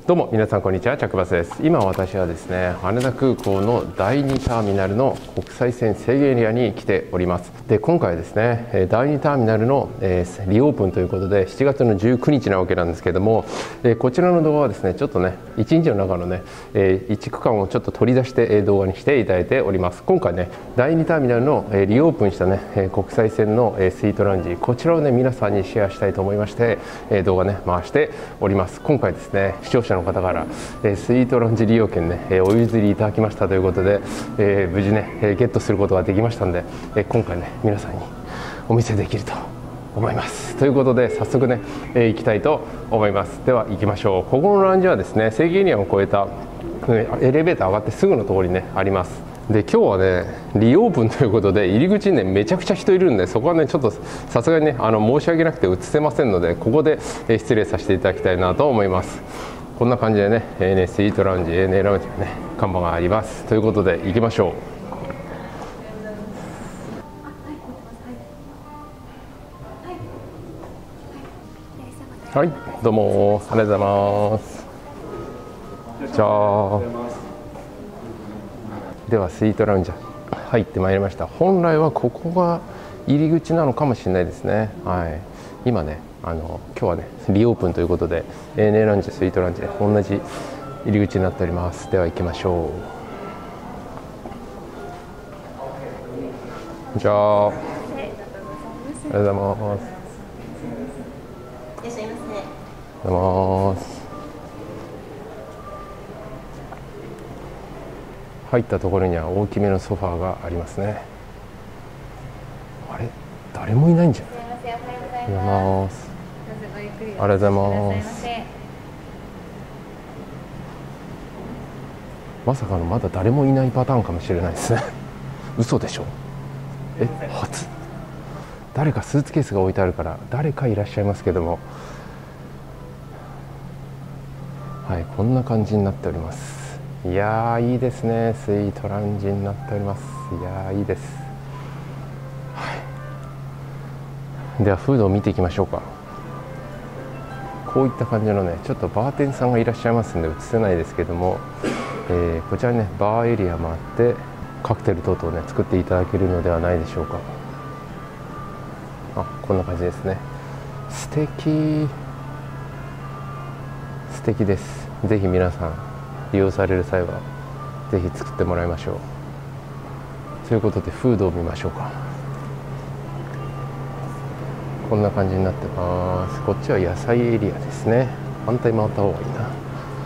どうも皆さんこんにちは、チャックバスです。今私はですね、羽田空港の第2ターミナルの国際線制限エリアに来ております。で、今回はですね、第2ターミナルのリオープンということで7月の19日なわけなんですけども、こちらの動画はですね、ちょっとね、1日の中のね、1区間をちょっと取り出して動画にしていただいております。今回ね、第2ターミナルのリオープンしたね、国際線のスイートラウンジ、こちらをね、皆さんにシェアしたいと思いまして、動画ね、回しております。今回ですね、視聴者の方からスイートラウンジ利用券ね、お譲りいただきましたということで、無事ね、ゲットすることができましたので、今回ね、皆さんにお見せできると思います。ということで早速ね、行きたいと思います。では行きましょう。ここのラウンジはですね、制限エリアを越えたエレベーター上がってすぐのところにねあります。で、今日はねリオープンということで入り口にねめちゃくちゃ人いるんで、そこはねちょっとさすがにね申し訳なくて映せませんので、ここで失礼させていただきたいなと思います。こんな感じでね、スイートラウンジ、ANA ラウンジのね看板があります。ということで行きましょう。はい、どうもありがとうございます。じゃあではスイートラウンジ入ってまいりました。本来はここが入り口なのかもしれないですね。はい、今ね今日はねリオープンということで ANA ラウンジ、スイートラウンジで同じ入り口になっております。では行きましょう。じゃあありがとうございます。 いらっしゃいませ。 ありがとうございます。入ったところには大きめのソファーがありますね。あれ、誰もいないんじゃない？ すみません、おはようございおはようございまます。 す。どうぞごゆっくりおありがとうございます。 いらっしゃいませ。 まさかのまだ誰もいないパターンかもしれないですね。嘘でしょ？初？誰かスーツケースが置いてあるから誰かいらっしゃいますけども、はい、こんな感じになっております。いやー、いいですね。スイートラウンジになっております。いやー、いいです。はい、ではフードを見ていきましょうか。こういった感じのね、ちょっとバーテンさんがいらっしゃいますんで映せないですけども、こちらにねバーエリアもあってカクテル等々ね作っていただけるのではないでしょうか。あ、こんな感じですね。素敵、素敵です。ぜひ皆さん利用される際はぜひ作ってもらいましょう。ということでフードを見ましょうか。こんな感じになってます。こっちは野菜エリアですね。反対回った方がいいな。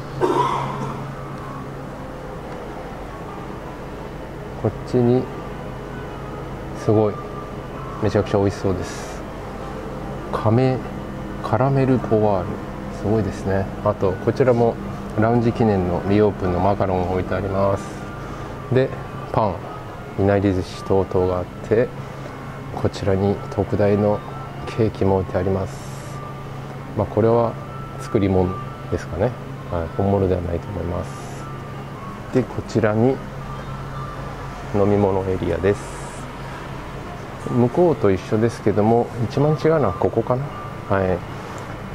こっちにすごいめちゃくちゃ美味しそうです。カラメルポワール、すごいですね。あとこちらもラウンジ記念のリオープンのマカロンが置いてあります。で、パン、いなり寿司等々があって、こちらに特大のケーキも置いてあります。まあこれは作り物ですかね。はい、本物ではないと思います。で、こちらに飲み物エリアです。向こうと一緒ですけども、一番違うのはここかな。はい、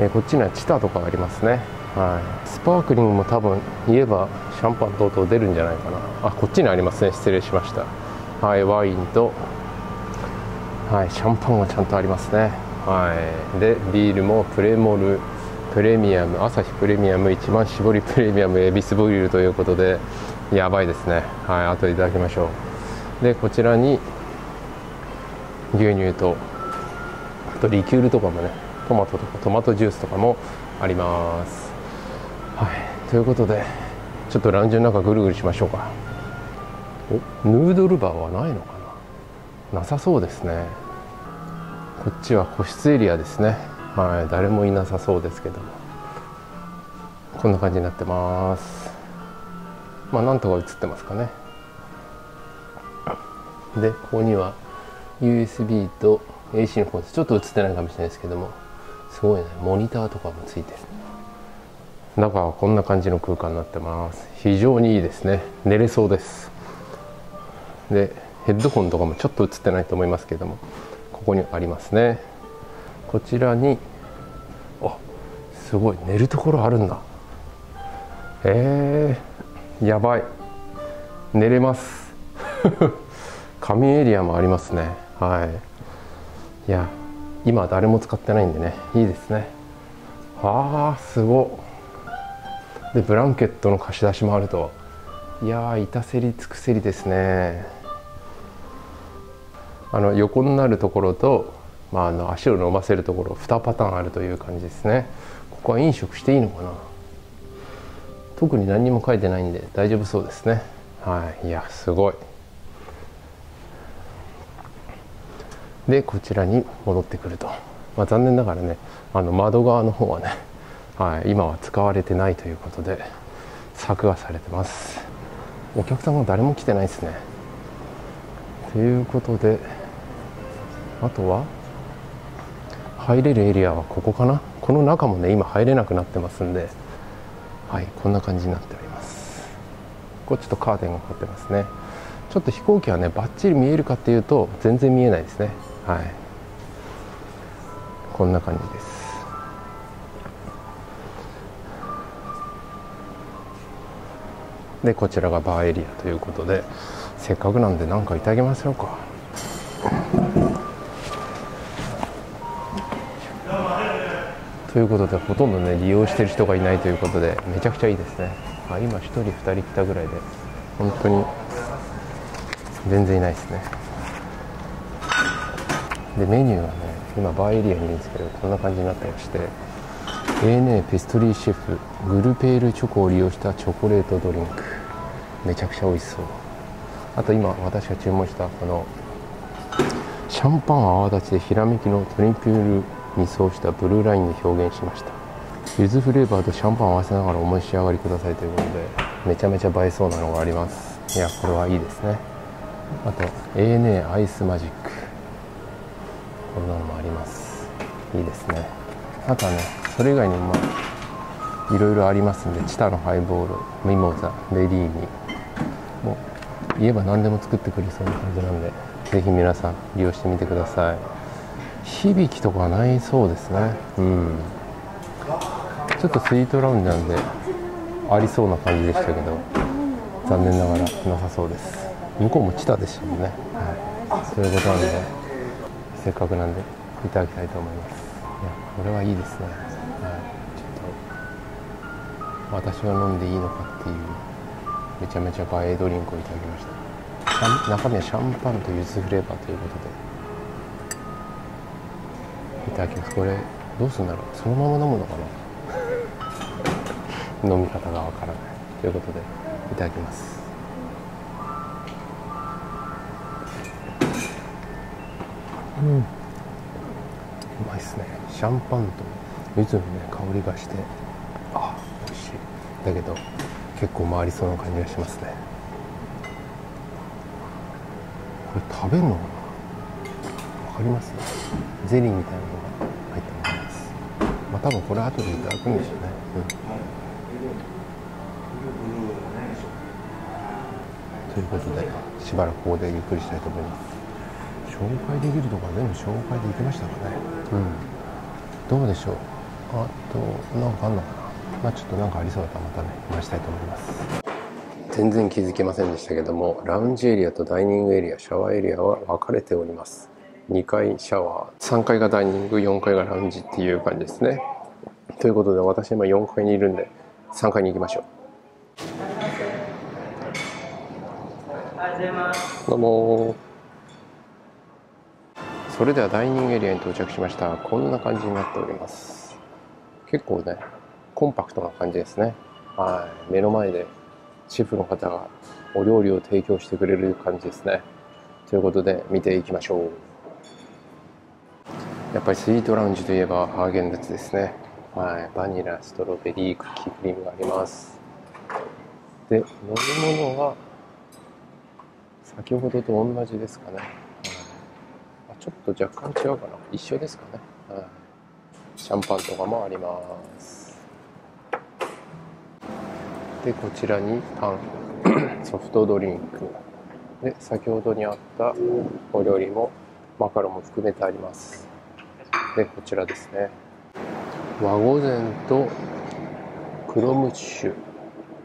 こっちにはチタとかありますね。はい、スパークリングも多分言えばシャンパン等々出るんじゃないかな。あ、こっちにありますね。失礼しました。はい、ワインと、はい、シャンパンがちゃんとありますね。はい、でビールもプレモルプレミアム、アサヒプレミアム、一番搾りプレミアム、エビスボイルということでやばいですね。はい、後でいただきましょう。で、こちらに牛乳とあとリキュールとかもね、トマトとかトマトジュースとかもあります。はい、ということでちょっとラウンジの中ぐるぐるしましょうか。お、ヌードルバーはないのかな。なさそうですね。こっちは個室エリアですね。はい、誰もいなさそうですけども、こんな感じになってます。まあなんとか映ってますかね。で、ここには USB と AC のコード、ちょっと映ってないかもしれないですけども、すごいね、モニターとかもついてる。中はこんな感じの空間になってます。非常にいいですね。寝れそうです。で、ヘッドホンとかもちょっと映ってないと思いますけども、ここにありますね。こちらに、あ、すごい寝るところあるんだ。 やばい、寝れます仮眠エリアもありますね。はい。いや、今誰も使ってないんでね、いいですね。あー、すごっ。でブランケットの貸し出しもあると、いやー、至せり尽くせりですね。横になるところと、足を伸ばせるところ2パターンあるという感じですね。ここは飲食していいのかな。特に何にも書いてないんで大丈夫そうですね。はい。いや、すごい。でこちらに戻ってくると、残念ながらね、窓側の方はね、はい、今は使われてないということで柵がされてます。お客さんが誰も来てないですね。ということで、あとは入れるエリアはここかな。この中もね、今入れなくなってますんで、はい、こんな感じになっております。ここちょっとカーテンがかかってますね。ちょっと飛行機はね、バッチリ見えるかっていうと全然見えないですね。はい、こんな感じです。でこちらがバーエリアということで、せっかくなんで何かいただきましょうか。ということで、ほとんどね利用してる人がいないということで、めちゃくちゃいいですね。今1人2人来たぐらいで、本当に全然いないですね。でメニューはね、今バーエリアにいるんですけど、こんな感じになってまして、ANA ペストリーシェフグルペールチョコを利用したチョコレートドリンク、めちゃくちゃ美味しそう。あと今私が注文したこのシャンパン泡立ちでひらめきのトリプル2層したブルーラインで表現しました。柚子フレーバーとシャンパンを合わせながらお召し上がりくださいということで、めちゃめちゃ映えそうなのがあります。いや、これはいいですね。あと ANA アイスマジック、こんなのもあります。いいですね。あとはね、それ以外にもいろいろありますんで、チタのハイボール、ミモザ、ベリーニ、もう言えば何でも作ってくれそうな感じなんで、ぜひ皆さん利用してみてください。響きとかはないそうですね。ちょっとスイートラウンジなんでありそうな感じでしたけど、残念ながらなさそうです。向こうもチタでしたもんね。そういうことなんで、せっかくなんでいただきたいと思います。いや、これはいいですね。ちょっと私が飲んでいいのかっていうめちゃめちゃ映えドリンクをいただきました。中身はシャンパンと柚子フレーバーということでいただきます。これどうするんだろう、そのまま飲むのかな飲み方がわからないということでいただきます。うまいですね。シャンパンと柚子のね香りがして、美味しい。だけど結構回りそうな感じがしますね。これ食べるのかな、わかります？ゼリーみたいなのが入ってます。多分これ後でいただくんでしょうね。ということで、しばらくここでゆっくりしたいと思います。紹介できるとか全部紹介できましたかね。どうでしょう。あとなんかあんのかな。ちょっとなんかありそうだったらまたね話したいと思います。全然気づきませんでしたけども、ラウンジエリアとダイニングエリア、シャワーエリアは分かれております。2階シャワー、3階がダイニング、4階がラウンジっていう感じですね。ということで、私今4階にいるんで3階に行きましょう。どうも。それではダイニングエリアに到着しました。こんな感じになっております。結構ねコンパクトな感じですね。目の前でシェフの方がお料理を提供してくれる感じですね。ということで見ていきましょう。やっぱりスイートラウンジといえばハーゲンダッツですね。バニラ、ストロベリー、クッキークリームがあります。で、飲み物は先ほどと同じですかね。ちょっと若干違うかな。一緒ですかね。シャンパンとかもあります。で、こちらにパン、ソフトドリンクで、先ほどにあったお料理もマカロンも含めてあります。で、こちらですね、和御膳と黒ムッシュ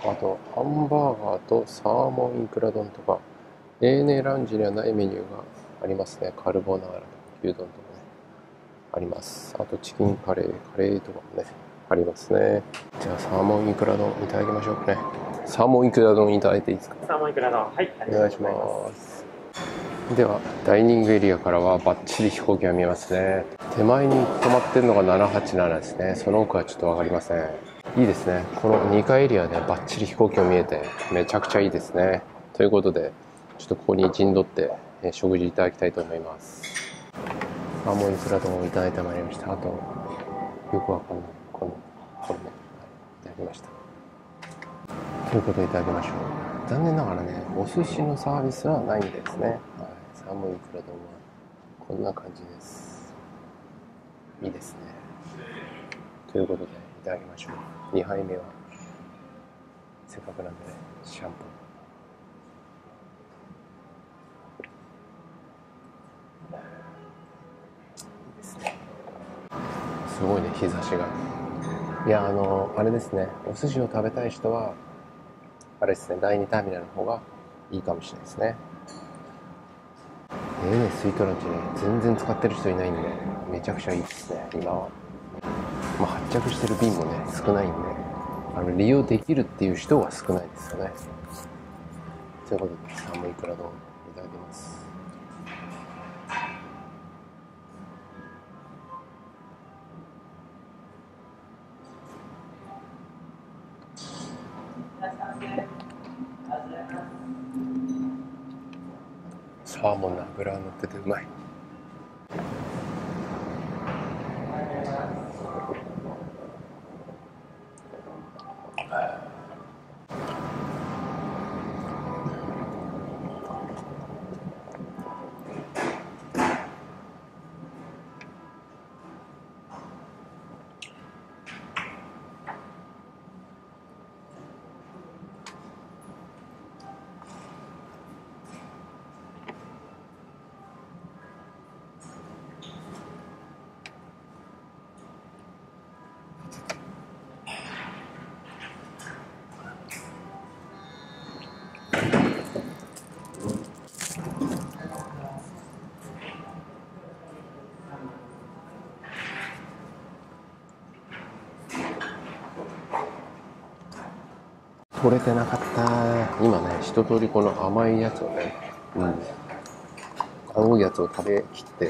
あとハンバーガーとサーモンイクラ丼とか、ANAラウンジにはないメニューがありますね。カルボナーラ、牛丼とかね、あります。あとチキンカレーとかもね、ありますね。じゃあサーモンイクラ丼いただきましょうかね。サーモンイクラ丼いただいていいですか？ サーモンイクラ丼、はい、 お願いします。ではダイニングエリアからはバッチリ飛行機が見えますね。手前に止まってるのが787ですね。その奥はちょっと分かりません。いいですね。この2階エリアでバッチリ飛行機が見えてめちゃくちゃいいですね。ということでちょっとここに陣取って食事いただきたいと思います。サーモンイクラ丼をいただいてまいりました。あとよくわかんないこれね、いただきました。ということでいただきましょう。残念ながらね、お寿司のサービスはないんですね。はい、サーモンイクラ丼はこんな感じです。いいですね。ということでいただきましょう。2杯目はせっかくなんで、ね、シャンパン。いいですね。すごいね、日差しが。いや、あれですね、お寿司を食べたい人はあれですね、第2ターミナルの方がいいかもしれないですね。スイートランチね、全然使ってる人いないんで、めちゃくちゃいいですね、今は。まあ、発着してる便もね、少ないんで、利用できるっていう人は少ないですよね。ということで、サーモンイクラ丼いただきます。サーモンの脂が乗っててうまい。取れてなかった。今ね、一通りこの甘いやつをね、青いやつを食べきって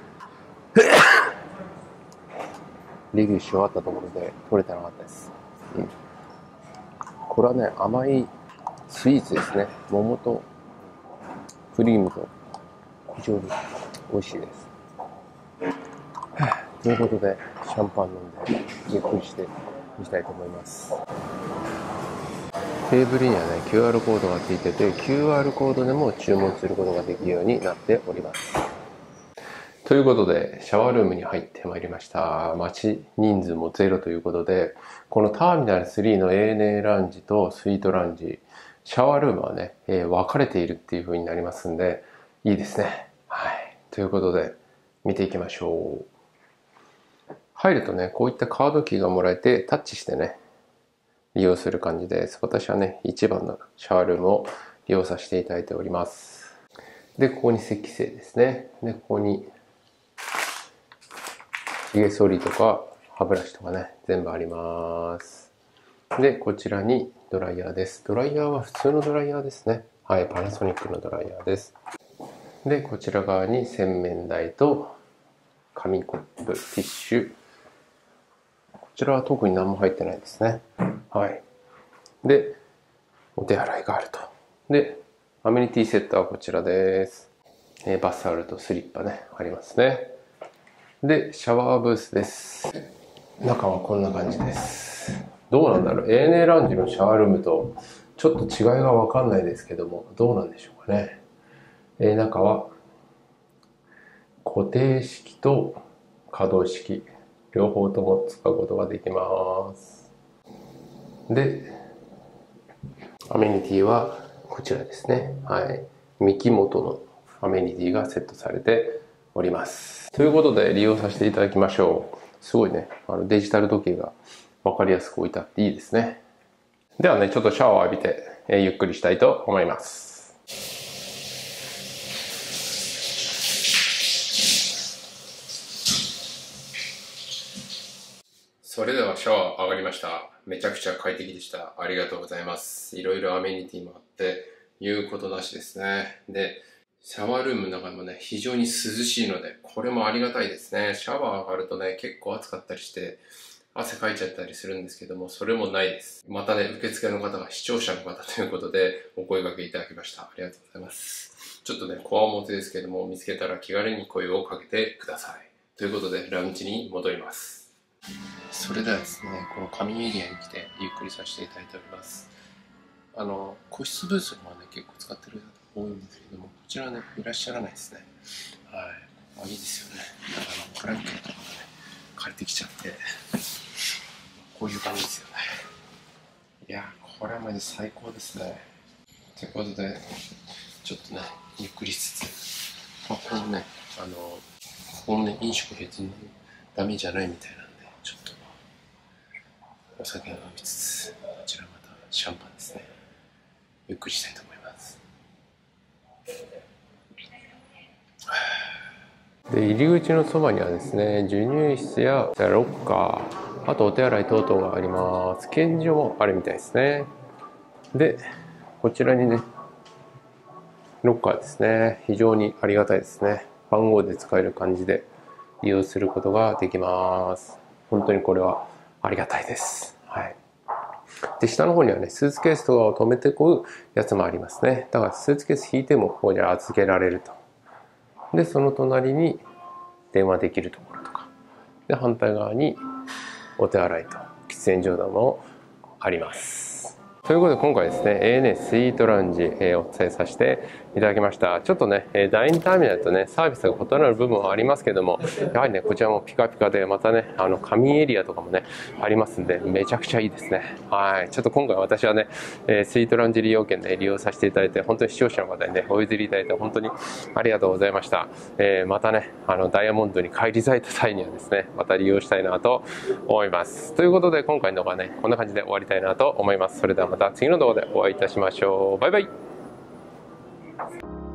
レビューし終わったところで取れてなかったです。これはね、甘いスイーツですね。桃とクリームと非常に美味しいです。ということでシャンパン飲んでゆっくりしていきたいと思います。テーブルにはね QR コードがついてて QR コードでも注文することができるようになっております。ということでシャワールームに入ってまいりました。待ち人数もゼロということで、このターミナル3の ANA ラウンジとスイートラウンジ、シャワールームはね、分かれているっていう風になりますんでいいですね。はい、ということで見ていきましょう。入るとね、こういったカードキーがもらえてタッチしてね利用する感じです。私はね、一番のシャワールームを利用させていただいております。で、ここに席性ですね。で、ここに、髭剃りとか歯ブラシとかね、全部あります。で、こちらにドライヤーです。ドライヤーは普通のドライヤーですね。はい、パナソニックのドライヤーです。で、こちら側に洗面台と紙コップ、ティッシュ。こちらは特に何も入ってないですね。はい。で、お手洗いがあると。で、アメニティセットはこちらです。バスタオルとスリッパね、ありますね。で、シャワーブースです。中はこんな感じです。どうなんだろう。ANA ラウンジのシャワールームとちょっと違いがわかんないですけども、どうなんでしょうかね。中は固定式と可動式、両方とも使うことができます。で、アメニティはこちらですね。はい。ミキモトのアメニティがセットされております。ということで利用させていただきましょう。すごいね、デジタル時計が分かりやすく置いてあっていいですね。 ではね、ちょっとシャワーを浴びて、ゆっくりしたいと思います。それではシャワー上がりました。めちゃくちゃ快適でした。ありがとうございます。いろいろアメニティもあって、言うことなしですね。で、シャワールームの中もね、非常に涼しいので、これもありがたいですね。シャワー上がるとね、結構暑かったりして、汗かいちゃったりするんですけども、それもないです。またね、受付の方が視聴者の方ということで、お声掛けいただきました。ありがとうございます。ちょっとね、こわもてですけども、見つけたら気軽に声をかけてください。ということで、ラウンジに戻ります。それではですね、この仮眠エリアに来てゆっくりさせていただいております。個室ブースもね、結構使ってる方多いんですけども、こちらはね、いらっしゃらないですね。はい。いいですよね。ブランケットとかね、借りてきちゃって、こういう感じですよね。いやー、これはマジ最高ですね。ということで、ちょっとね、ゆっくりしつつ、ここもね、ここもね、飲食別にダメじゃないみたいなんで、ちょっとお酒を飲みつつ、こちらまたシャンパンですね。ゆっくりしたいと思います。で、入り口のそばにはですね、授乳室やロッカー、あとお手洗い等々があります。検事もあるみたいですね。で、こちらにね、ロッカーですね。非常にありがたいですね。番号で使える感じで利用することができます。本当にこれはありがたいです。はい。で、下の方にはね、スーツケースとかを止めてこうやつもありますね。だからスーツケース引いてもここに預けられると。で、その隣に電話できるところとか。で、反対側にお手洗いと喫煙所などもあります。ということで今回ですね、ANA スイートラウンジ、お伝えさせていただきました。ちょっとね、第2ターミナルとね、サービスが異なる部分はありますけども、やはりね、こちらもピカピカで、またね、仮眠エリアとかもね、ありますんで、めちゃくちゃいいですね。はい。ちょっと今回私はね、スイートラウンジ利用券で利用させていただいて、本当に視聴者の方にね、お譲りいただいて、本当にありがとうございました。またね、ダイヤモンドに帰り咲いた際にはですね、また利用したいなと思います。ということで、今回の動画はね、こんな感じで終わりたいなと思います。それではまた次の動画でお会いいたしましょう。バイバイ。